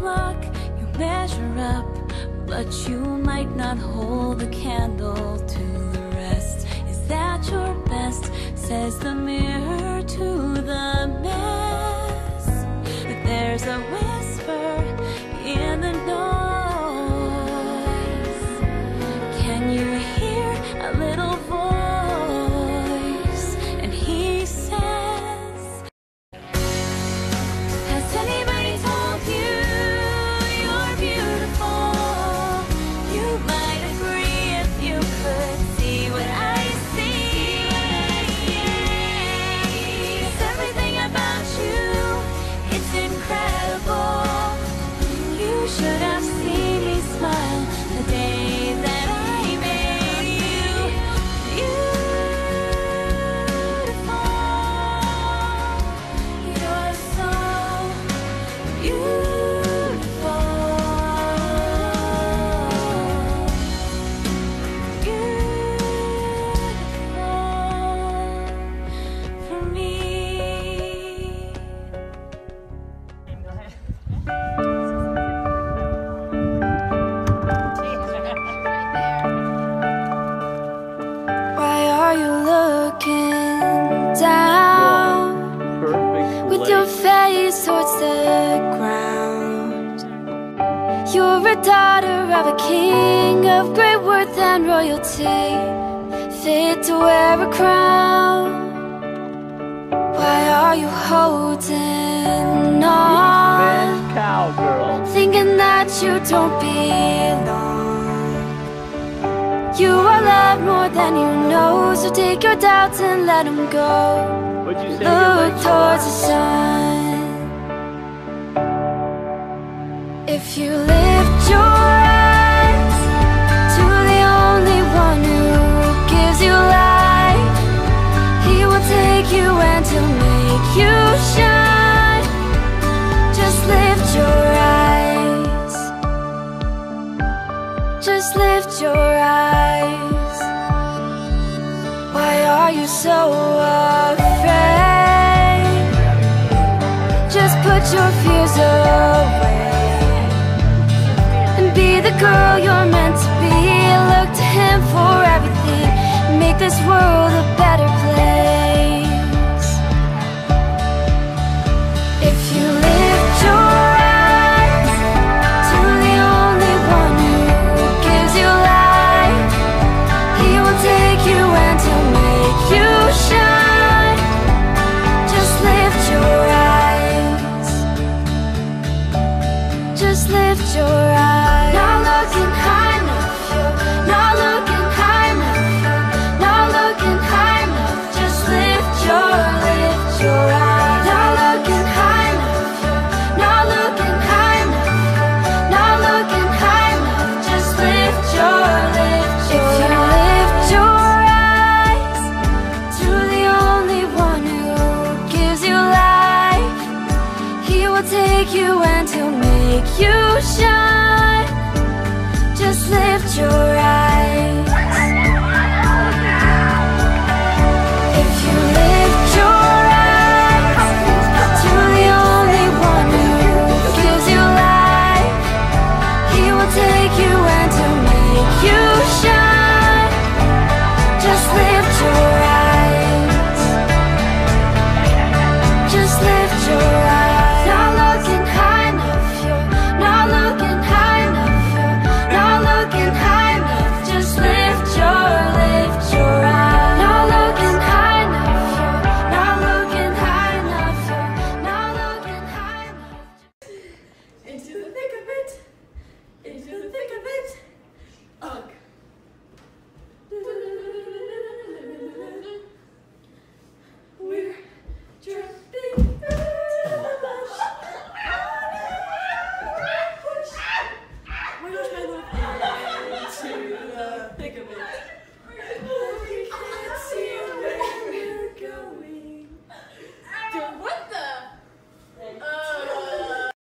clock, you measure up, but you might not hold the candle to the rest. Is that your best? Says the mirror to the mess. But there's a whisper in the noise. Can you hear a little voice? And he says, has anybody told you you're beautiful? You might agree if you could see what I see. 'Cause everything about you, it's incredible. You should have seen me smile the day that I made you beautiful. You're so beautiful. Beautiful for me. Why are you looking down with your face towards the ground? You're a daughter of a king of great worth and royalty, fit to wear a crown. Why are you holding on, Cowgirl. thinking that you don't belong? You are loved more than you know, so take your doubts and let them go. What'd you say? Look towards the sun. If you lift your eyes to the only one who gives you life, he will take you and he'll make you shine. Just lift your eyes. Just lift your eyes. Why are you so afraid? Just put your fears away and be the girl you're meant to be. Look to him for everything. Make this world a better place. If you lift your eyes to the only one who gives you life, he will take you and he'll make you shine. Just lift your eyes. Just lift your eyes. Not looking high enough, you're not looking high enough, you're not looking high enough. Just lift your eyes. Not looking high enough, you're not looking high enough, you're not looking high enough. Just lift your eyes. If you lift your eyes to the only one who gives you life, he will take you and he'll make you shine. Just lift your eyes.